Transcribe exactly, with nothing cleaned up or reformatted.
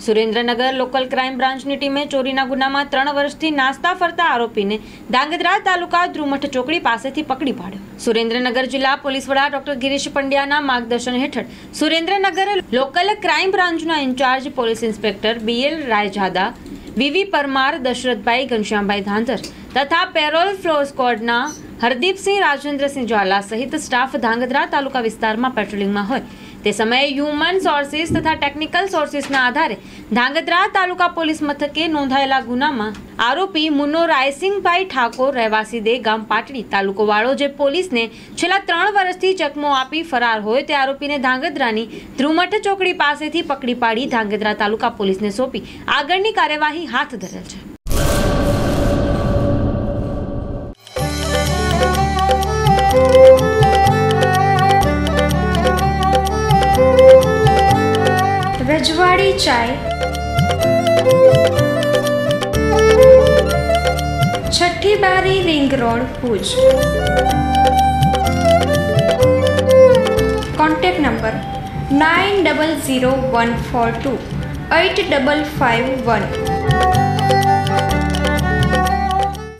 Surendranagar local crime બ્રાન્ચની ટીમે ચોરીના ગુનામાં ત્રણ વર્ષથી નાસ્તા ફરતા આરોપીને ધાંગધ્રા તાલુકા ધ્રુમઠ ચોકડી પાસેથી પકડી પાડ્યો। સુરેન્દ્રનગર જિલ્લા પોલીસ વડા ડોક્ટર ગિરીશ પંડ્યાના માર્ગદર્શન હેઠળ સુરેન્દ્રનગર લોકલ ક્રાઇમ બ્રાન્ચના incharge police inspector BL Raijada, VV Parmar, Dashrathbhai, Ghanshyambhai Dhandhar તથા પેરોલ ફ્લો સ્ક્વોડના હરદીપસિંહ, રાજેન્દ્રસિંહ ઝાલા સહિત સ્ટાફ ધાંગધ્રા તાલુકા વિસ્તારમાં પેટ્રોલિંગમાં હોય તે સમયે હ્યુમન સોર્સિસ તથા ટેકનિકલ સોર્સિસના આધારે ધાંગધ્રા તાલુકા પોલીસ મથકે નોંધાયેલા ગુનામાં આરોપી મુન્નો રાયસિંગભાઈ ઠાકોર, રહેવાસી દે ગામ પાટડી, તાલુકો વાળો, જે પોલીસને છેલ્લા ત્રણ વર્ષથી ચકમો આપી ફરાર હોય તે આરોપીને ધાંગધ્રાની ધ્રુમઠ ચોકડી પાસેથી પકડી પાડી ધાંગધ્રા તાલુકા પોલીસને સોંપી આગળની કાર્યવાહી હાથ ધરેલ છે। રજવાડી Chai, Chhathi Bari, ring road, Bhuj. Contact number nine double zero one four two eight double five one.